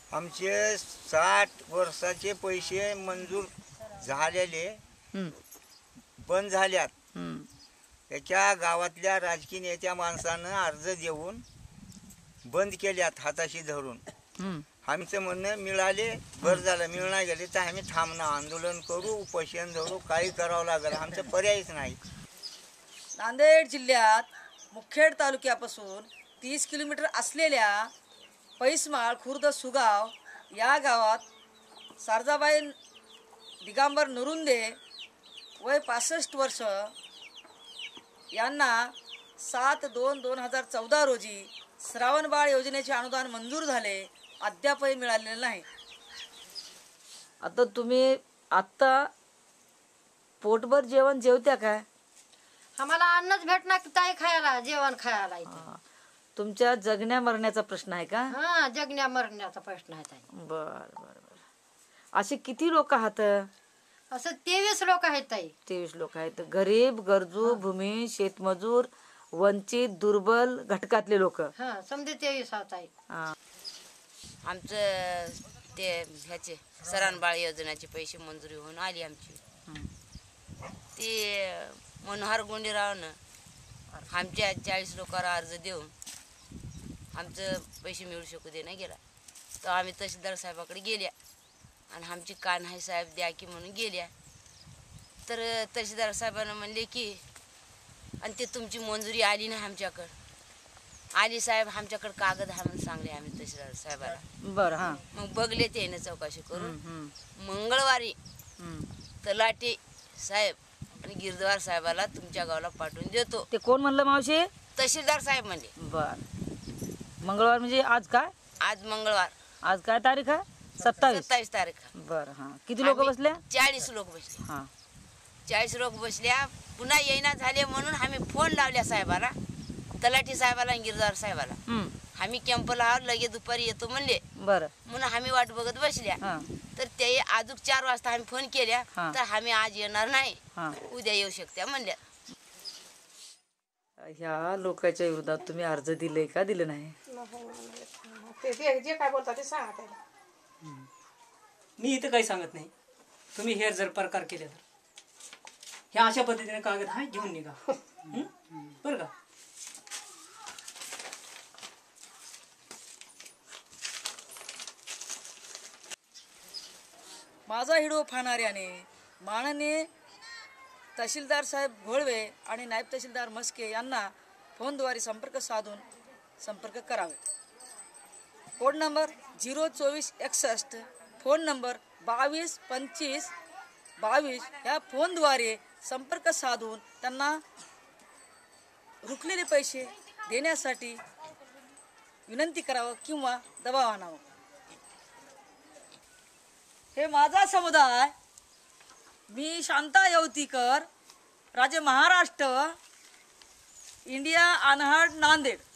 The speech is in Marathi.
आमचे 60 वर्षाचे पैसे मंजूर झालेले बंद झाल्यात। त्याच्या गावातल्या राजकीय नेत्या माणसानं अर्ज देऊन बंद केल्यात हाताशी धरून। आमचं म्हणणं मिळाले बरं झालं, मिळणार गेले तर आम्ही थांबणं, आंदोलन करू, उपोषण धरू, काही करावं लागेल, आमचं पर्यायच नाही। नांदेड जिल्ह्यात मुखेड तालुक्यापासून 30 किलोमीटर असलेल्या पैसमाळ खुर्द सुगाव या गावात सारजाबाई दिगंबर नरुंदे वय 65 वर्ष यांना 7/2/2014 रोजी श्रावणबाळ योजनेचे अनुदान मंजूर झाले, अद्यापही मिळालेले नाही। आता तुम्ही आत्ता पोटभर जेवण जेवत्या काय? आम्हाला अन्नच भेटणार ताई खायला, जेवण खायला इथं। तुमच्या जगण्या मरण्याचा प्रश्न आहे का? हा, जगण्या मरण्याचा प्रश्न आहे ताई। बर बर बर। असे किती लोक आहात? असं 23 लोक आहेत ताई। 23 लोक आहेत। गरीब, गरजू, भूमी, शेतमजूर, वंचित, दुर्बल घटकातले लोक। हा, समजे 23 आहोत ताई। आमचं ते ह्याचे सरांबाळ योजनेचे पैसे मंजुरी होऊन आली आमची। ते मनोहर गोंडेरावनं आमच्या 40 लोकांना अर्ज देऊन आमचं पैसे मिळू शकू दे नाही गेला। तर आम्ही तहसीलदार साहेबाकडे गेल्या आणि आमची कान्हाई साहेब द्या की म्हणून गेल्या। तर तहसीलदार साहेबांना म्हणले की आणि ते तुमची मंजुरी आली नाही आमच्याकडं। आली साहेब, आमच्याकडे कागद आहे म्हणून सांगले आम्ही तहसीलदार साहेबाला। बर हा। मग बघले त्याने चौकशी करून मंगळवारी तलाठी साहेब आणि गिरदवार साहेबाला तुमच्या गावाला पाठवून देतो। ते कोण म्हणलं मावशी? तहसीलदार साहेब म्हणले। बर, मंगळवार म्हणजे आज काय? आज मंगळवार। आज काय तारीख आहे? 27 तारीख। बर हा। किती लोक बसले? 40 लोक बसले। हा, 40 लोक बसल्या। पुन्हा येईना झाले म्हणून आम्ही फोन लावल्या साहेबाला, तलाठी साहेबाला आणि गिरदवार साहेबाला। आम्ही कॅम्पला आहोत, लगेच दुपारी येतो म्हणले। बर, म्हणून आम्ही वाट बघत बसल्या। तर ते अजून 4 वाजता आम्ही फोन केल्या तर आम्ही आज येणार नाही, उद्या येऊ शकत्या म्हणल्या। ह्या लोकांच्या विरोधात तुम्ही अर्ज दिले का दिले नाही? ते जे काय बोलतात ते सांगा त्याला। मी इथं काही सांगत नाही। तुम्ही हे जर प्रकार केले तर ह्या अशा पद्धतीने कागद हा घेऊन निघा, बरं का? माझा हिडो फाणाऱ्याने माननीय तहसीलदार साहेब घोळवे आणि नायब तहसीलदार मस्के यांना फोनद्वारे संपर्क साधून संपर्क करावे। कोड नंबर 02461, फोन नंबर 222522 या फोनद्वारे संपर्क साधून त्यांना रुकलेले पैसे देण्यासाठी विनंती करावं किंवा दबाव आणावा। हे माझा समुदाय, मी शांता येवतीकर, राज्य महाराष्ट्र, इंडिया अनहर्ड, नांदेड।